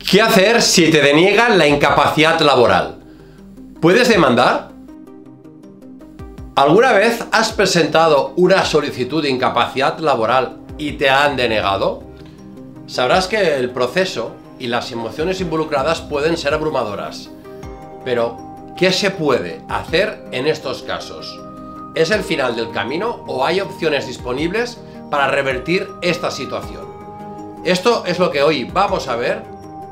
¿Qué hacer si te deniegan la incapacidad laboral? ¿Puedes demandar? ¿Alguna vez has presentado una solicitud de incapacidad laboral y te han denegado? Sabrás que el proceso y las emociones involucradas pueden ser abrumadoras. Pero, ¿qué se puede hacer en estos casos? ¿Es el final del camino o hay opciones disponibles para revertir esta situación? Esto es lo que hoy vamos a ver.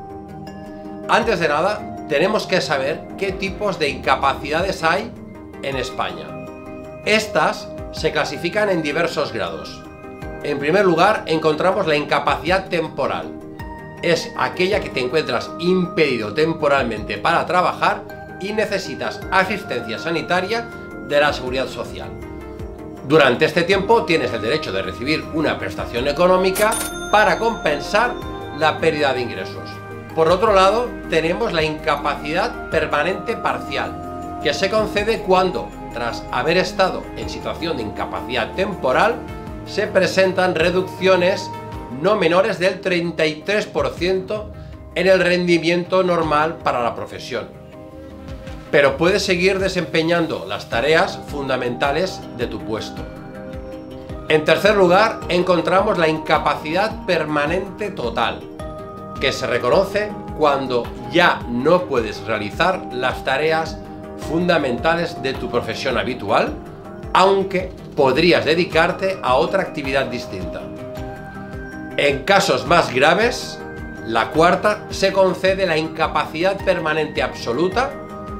Antes de nada, tenemos que saber qué tipos de incapacidades hay en España. Estas se clasifican en diversos grados. En primer lugar, encontramos la incapacidad temporal. Es aquella que te encuentras impedido temporalmente para trabajar y necesitas asistencia sanitaria de la Seguridad Social. Durante este tiempo tienes el derecho de recibir una prestación económica para compensar la pérdida de ingresos. Por otro lado, tenemos la incapacidad permanente parcial, que se concede cuando, tras haber estado en situación de incapacidad temporal, se presentan reducciones no menores del 33% en el rendimiento normal para la profesión. Pero puedes seguir desempeñando las tareas fundamentales de tu puesto. En tercer lugar, encontramos la incapacidad permanente total, que se reconoce cuando ya no puedes realizar las tareas fundamentales de tu profesión habitual, aunque podrías dedicarte a otra actividad distinta. En casos más graves, la cuarta, se concede la incapacidad permanente absoluta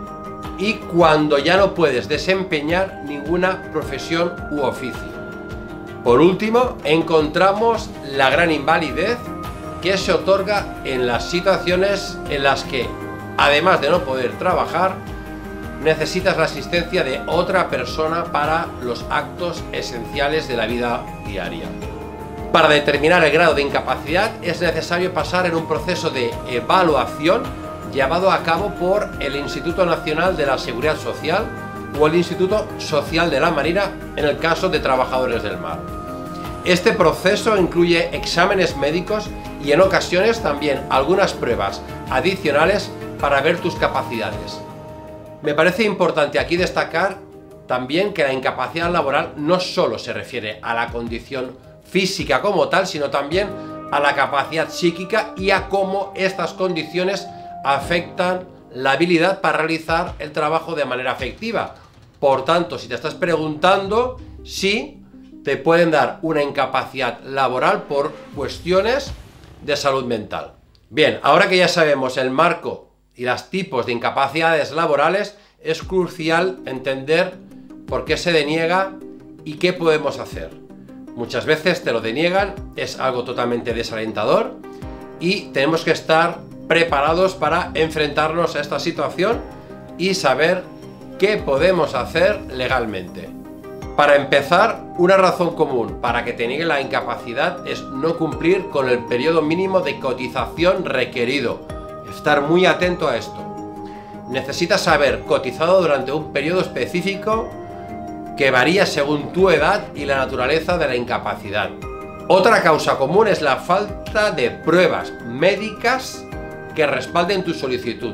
y cuando ya no puedes desempeñar ninguna profesión u oficio. Por último, encontramos la gran invalidez, que se otorga en las situaciones en las que, además de no poder trabajar, necesitas la asistencia de otra persona para los actos esenciales de la vida diaria. Para determinar el grado de incapacidad es necesario pasar en un proceso de evaluación llevado a cabo por el Instituto Nacional de la Seguridad Social o el Instituto Social de la Marina en el caso de trabajadores del mar. Este proceso incluye exámenes médicos y en ocasiones también algunas pruebas adicionales para ver tus capacidades. Me parece importante aquí destacar también que la incapacidad laboral no solo se refiere a la condición física como tal, sino también a la capacidad psíquica y a cómo estas condiciones afectan la habilidad para realizar el trabajo de manera efectiva. Por tanto, si te estás preguntando si te pueden dar una incapacidad laboral por cuestiones de salud mental. Bien, ahora que ya sabemos el marco y los tipos de incapacidades laborales, es crucial entender por qué se deniega y qué podemos hacer. Muchas veces te lo deniegan, es algo totalmente desalentador y tenemos que estar preparados para enfrentarnos a esta situación y saber qué podemos hacer legalmente. Para empezar, una razón común para que te nieguen la incapacidad es no cumplir con el periodo mínimo de cotización requerido. Estar muy atento a esto. Necesitas haber cotizado durante un periodo específico que varía según tu edad y la naturaleza de la incapacidad. Otra causa común es la falta de pruebas médicas que respalden tu solicitud.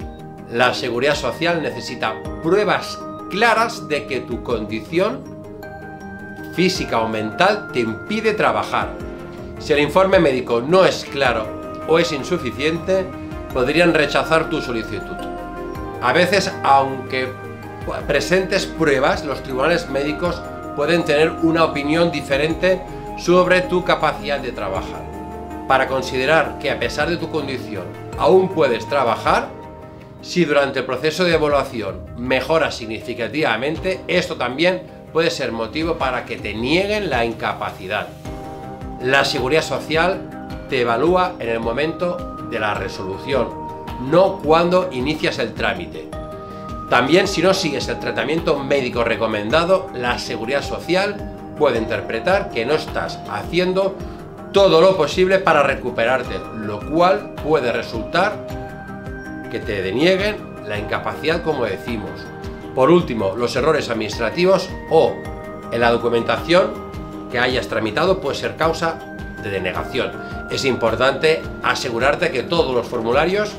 La Seguridad Social necesita pruebas claras de que tu condición física o mental te impide trabajar. Si el informe médico no es claro o es insuficiente, podrían rechazar tu solicitud. A veces, aunque presentes pruebas, los tribunales médicos pueden tener una opinión diferente sobre tu capacidad de trabajar. Para considerar que a pesar de tu condición aún puedes trabajar, si durante el proceso de evaluación mejoras significativamente, esto también puede ser motivo para que te nieguen la incapacidad. La Seguridad Social te evalúa en el momento de la resolución, no cuando inicias el trámite. También, si no sigues el tratamiento médico recomendado, la Seguridad Social puede interpretar que no estás haciendo todo lo posible para recuperarte, lo cual puede resultar que te denieguen la incapacidad, como decimos. Por último, los errores administrativos o en la documentación que hayas tramitado puede ser causa de denegación. Es importante asegurarte que todos los formularios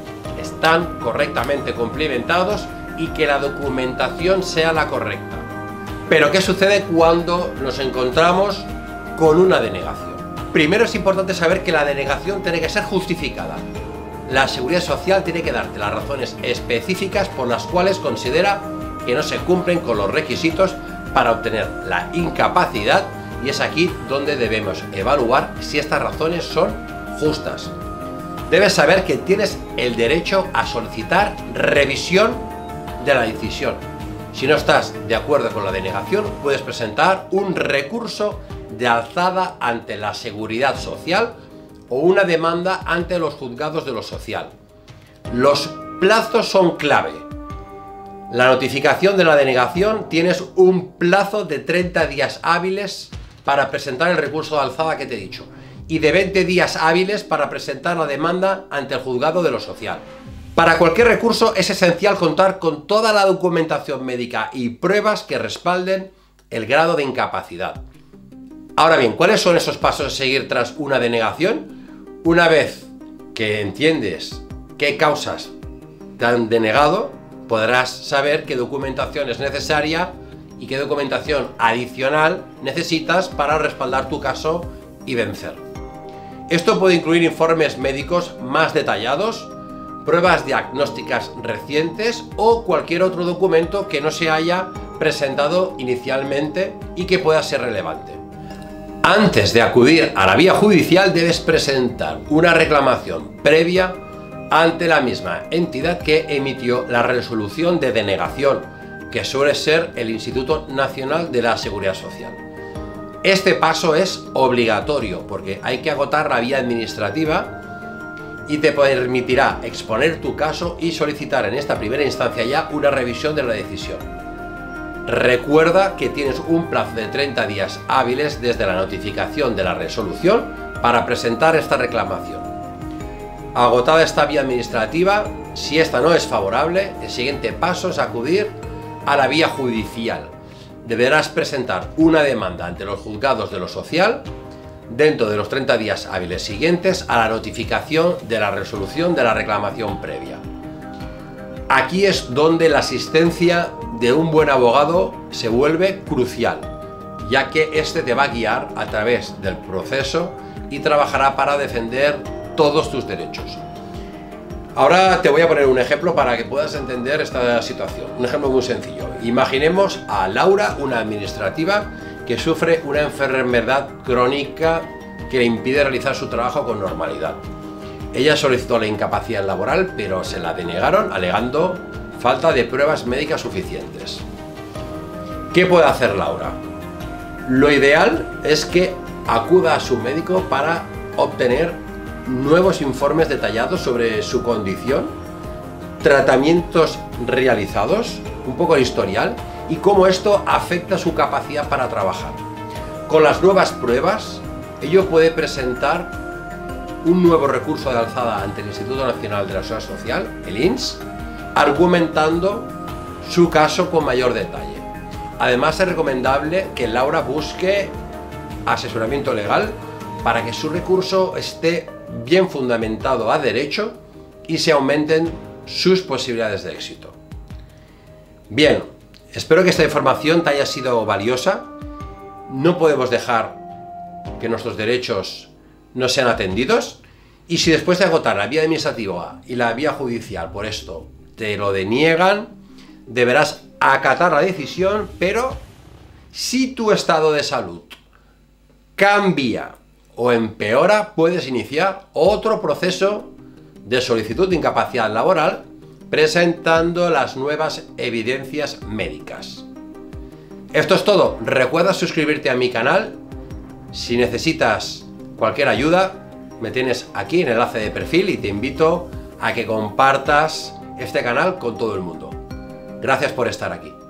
están correctamente cumplimentados y que la documentación sea la correcta. Pero ¿qué sucede cuando nos encontramos con una denegación? Primero es importante saber que la denegación tiene que ser justificada. La Seguridad Social tiene que darte las razones específicas por las cuales considera que no se cumplen con los requisitos para obtener la incapacidad, y es aquí donde debemos evaluar si estas razones son justas. Debes saber que tienes el derecho a solicitar revisión de la decisión. Si no estás de acuerdo con la denegación, puedes presentar un recurso de alzada ante la Seguridad Social o una demanda ante los juzgados de lo social. Los plazos son clave. La notificación de la denegación, tienes un plazo de 30 días hábiles para presentar el recurso de alzada que te he dicho, y de 20 días hábiles para presentar la demanda ante el juzgado de lo social. Para cualquier recurso es esencial contar con toda la documentación médica y pruebas que respalden el grado de incapacidad. Ahora bien, ¿cuáles son esos pasos a seguir tras una denegación? Una vez que entiendes qué causas te han denegado, podrás saber qué documentación es necesaria y qué documentación adicional necesitas para respaldar tu caso y vencer. Esto puede incluir informes médicos más detallados, pruebas diagnósticas recientes o cualquier otro documento que no se haya presentado inicialmente y que pueda ser relevante. Antes de acudir a la vía judicial debes presentar una reclamación previa ante la misma entidad que emitió la resolución de denegación, que suele ser el Instituto Nacional de la Seguridad Social. Este paso es obligatorio porque hay que agotar la vía administrativa y te permitirá exponer tu caso y solicitar en esta primera instancia ya una revisión de la decisión. Recuerda que tienes un plazo de 30 días hábiles desde la notificación de la resolución para presentar esta reclamación. Agotada esta vía administrativa, si esta no es favorable, el siguiente paso es acudir a la vía judicial. Deberás presentar una demanda ante los juzgados de lo social dentro de los 30 días hábiles siguientes a la notificación de la resolución de la reclamación previa. Aquí es donde la asistencia de un buen abogado se vuelve crucial, ya que este te va a guiar a través del proceso y trabajará para defender todos tus derechos. Ahora te voy a poner un ejemplo para que puedas entender esta situación. Un ejemplo muy sencillo. Imaginemos a Laura, una administrativa, que sufre una enfermedad crónica que le impide realizar su trabajo con normalidad. Ella solicitó la incapacidad laboral, pero se la denegaron alegando falta de pruebas médicas suficientes. ¿Qué puede hacer Laura? Lo ideal es que acuda a su médico para obtener nuevos informes detallados sobre su condición, tratamientos realizados, un poco el historial y cómo esto afecta su capacidad para trabajar. Con las nuevas pruebas, ello puede presentar un nuevo recurso de alzada ante el Instituto Nacional de la Seguridad Social, el INS, argumentando su caso con mayor detalle. Además, es recomendable que Laura busque asesoramiento legal para que su recurso esté bien fundamentado a derecho y se aumenten sus posibilidades de éxito. Bien, espero que esta información te haya sido valiosa. No podemos dejar que nuestros derechos no sean atendidos, y si después de agotar la vía administrativa y la vía judicial por esto te lo deniegan, deberás acatar la decisión, pero si tu estado de salud cambia o empeora, puedes iniciar otro proceso de solicitud de incapacidad laboral presentando las nuevas evidencias médicas. Esto es todo. Recuerda suscribirte a mi canal. Si necesitas cualquier ayuda, me tienes aquí en el enlace de perfil y te invito a que compartas este canal con todo el mundo. Gracias por estar aquí.